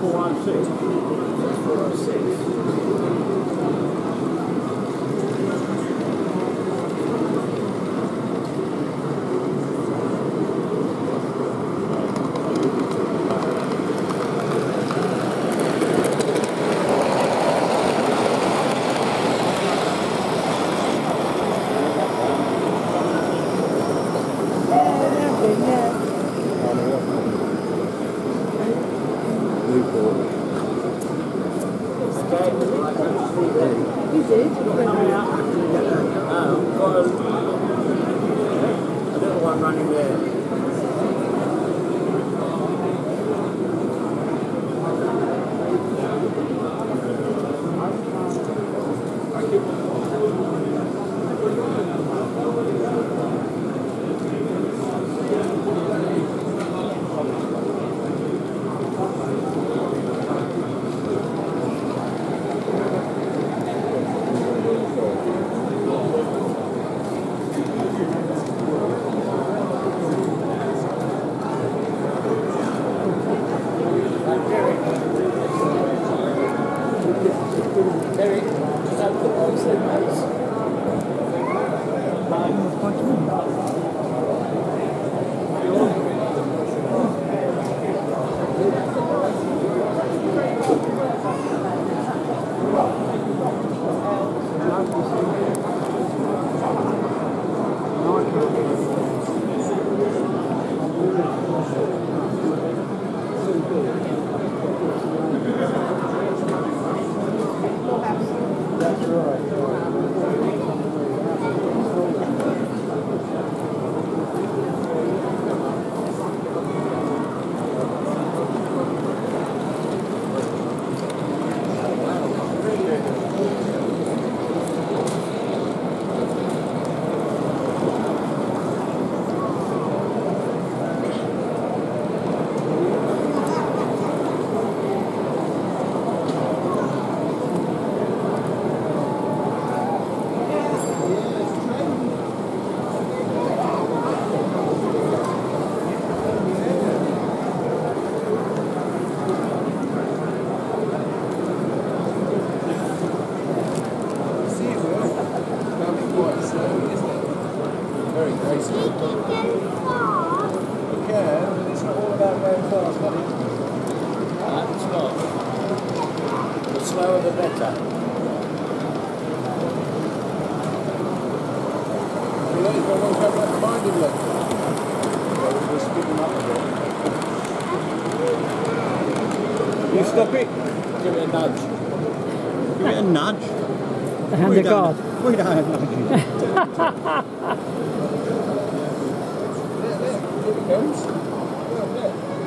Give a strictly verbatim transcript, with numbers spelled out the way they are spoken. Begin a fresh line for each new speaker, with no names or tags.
four oh six. four oh six.
You did?
Coming out actually get that. Oh, got a, a little one running there. Derek, just have the box then, mate. That's right. Very graceful. You can go far. You can, but it's not all about going fast, buddy. No, it's not. The slower the better. You know, you've got one coming up behind him, look. Well, we'll speed him up a bit. You stop it. Give it a nudge. Give it a nudge.
And the guard.
We don't have nudges. Here it comes.